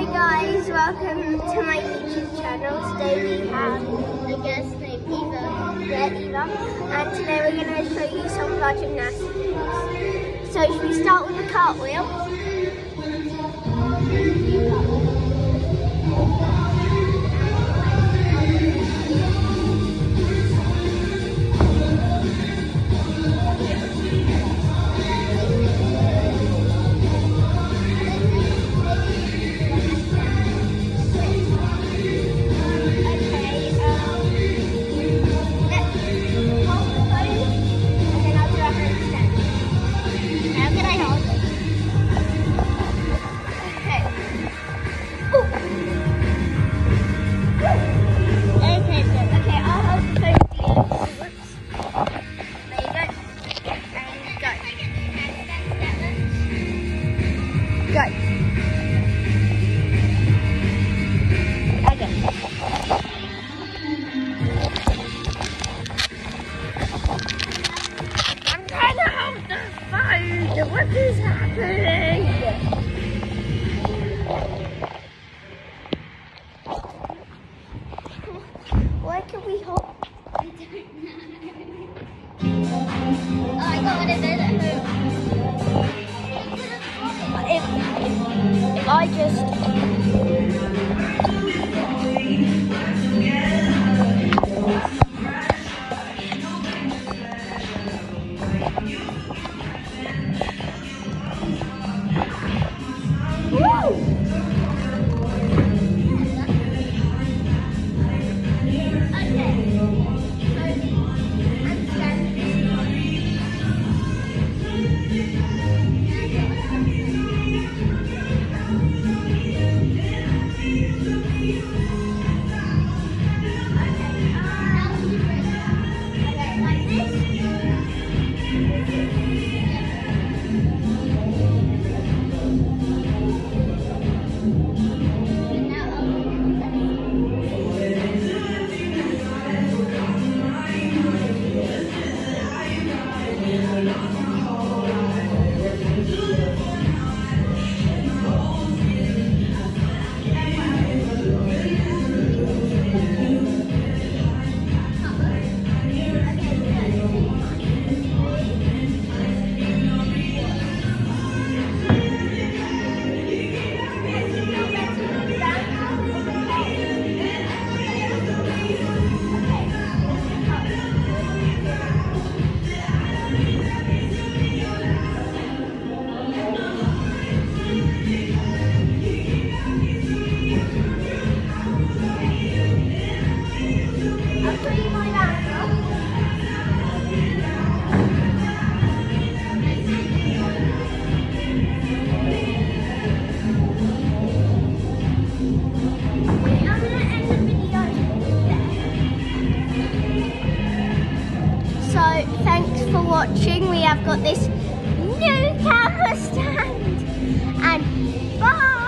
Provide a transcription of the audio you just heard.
Hi guys, welcome to my YouTube channel. Today we have a guest named Eva. Yeah, Eva. And today we're going to show you some of our gymnastics. So should we start with the cartwheel? What is happening? Why can we hold? I don't know. Oh, I got one of those at home. If I just... Thanks for watching. We have got this new camera stand and bye.